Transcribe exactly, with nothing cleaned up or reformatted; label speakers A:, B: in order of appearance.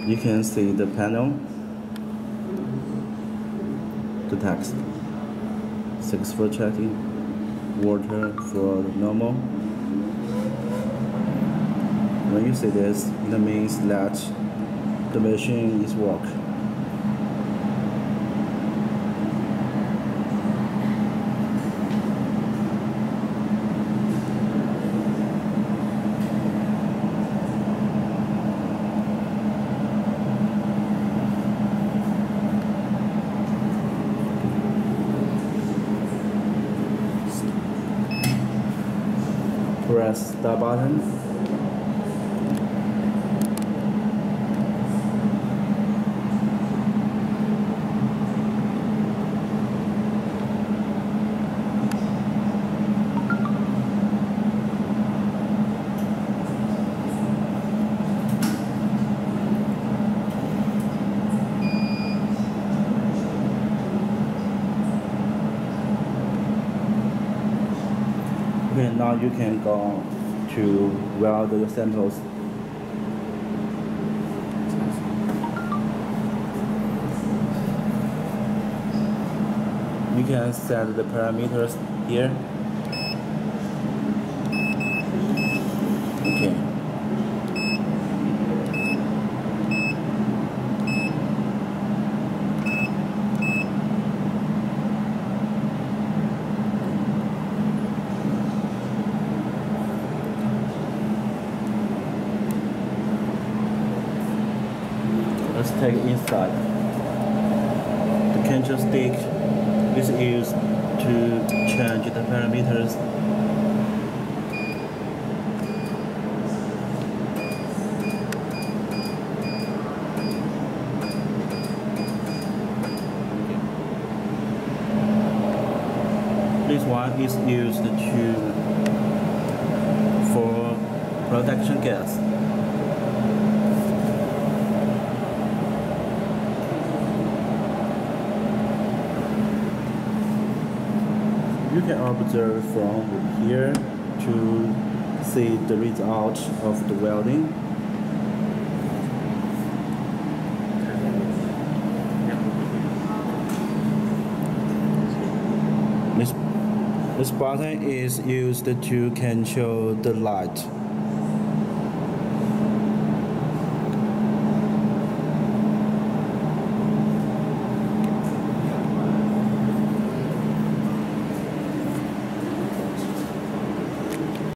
A: You can see the panel, the text, six for chatting, water for normal. When you see this, it means that the machine is working. Press the button. Okay, now you can go to weld the samples. You can set the parameters here. Okay. Let's take it inside. The control stick is used to change the parameters. This one is used to for protection gas. You can observe from here to see the result of the welding. This, this button is used to control the light.